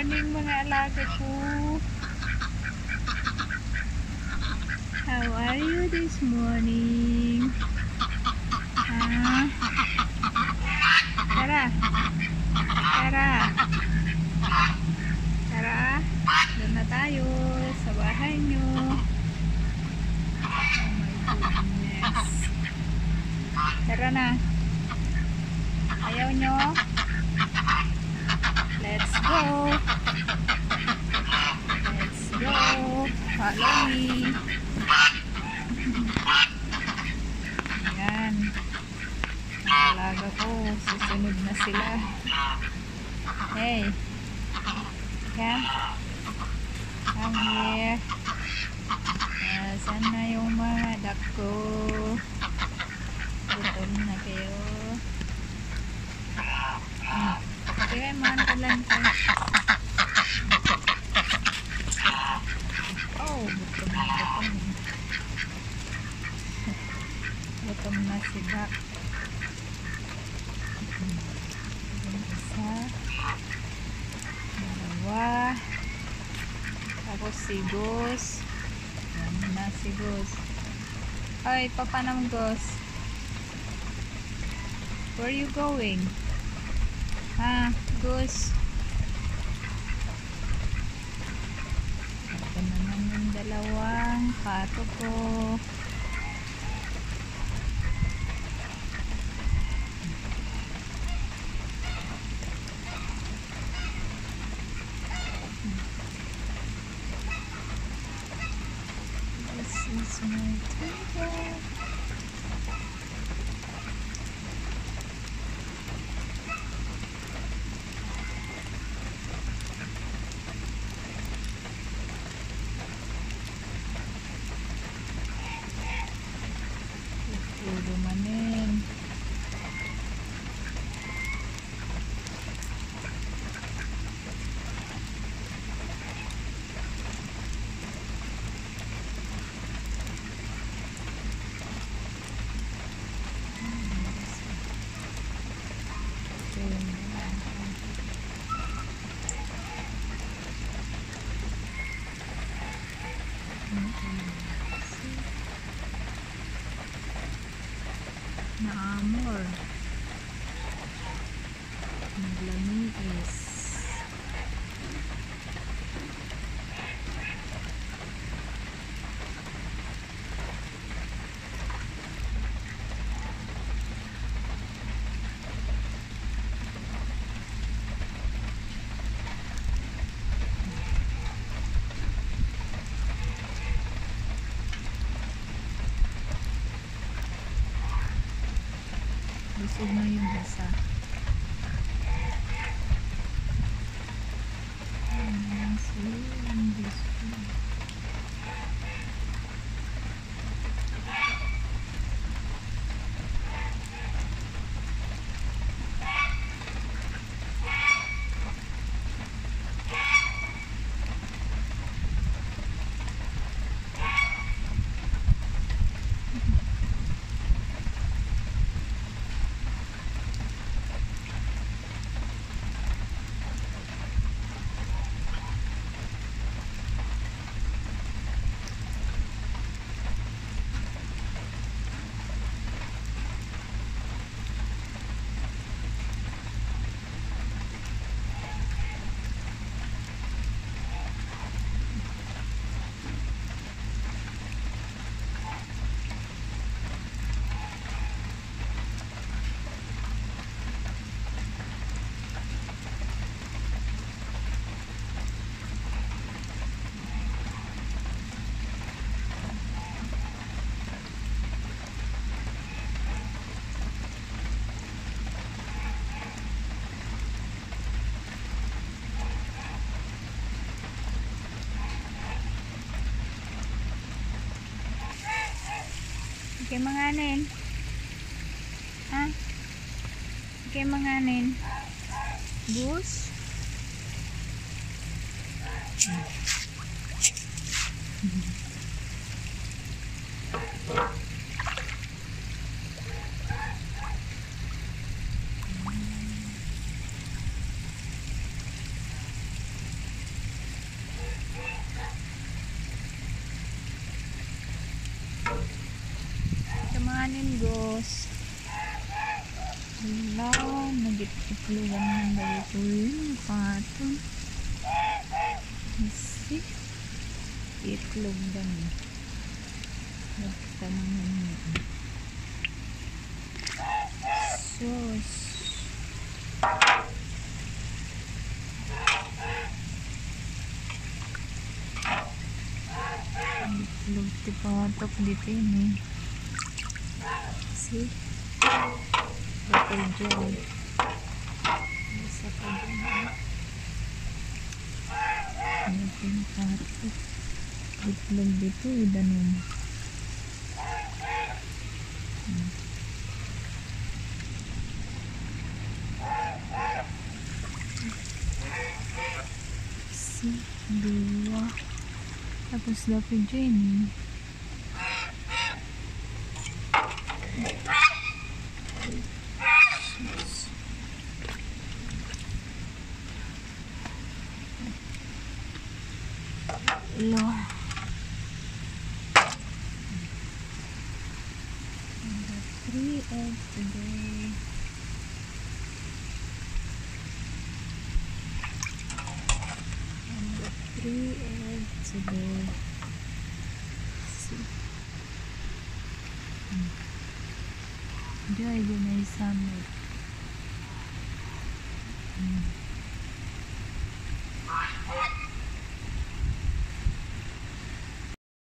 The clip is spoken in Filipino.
morning mga alaga ko. How are you this morning? Tara. Tara. Tara. Doon na tayo sa bahay nyo. Oh my goodness. Tara na. Ayaw nyo? Let's go. Let's go. Follow me. Ayan. Ang alaga ko. Susunod na sila. Hey. Come. Come here. Saan na yung mga duck ko? Gutom na kayo. Kaya mantalan ko. Oh, gutom na gutom. Gutom na si duck. Isa. Dalawa. Tapos si Gus. Yan na si Gus. Ay, papa ng Gus. Where are you going? Gus. Ito naman yung dalawang pato ko. This is my table. Puro manin. Naamor. Naglamigis. Busog na yung basa. Okay, manganin. Okay, manganin. Gus. Gos. Wala, nagititlugan ng dito yun. Patong. Isi. Itlog dami. Nagtanong yun. Sus. Itlog ti patok dito yun eh. See? Bakal dyan. Isa pa dyan. Ano patok? Itlog dito idanon. See? Dua. Tapos dapat dyan eh. Lo. Three eggs today. And the 3 eggs today. See. Diyan ay summer.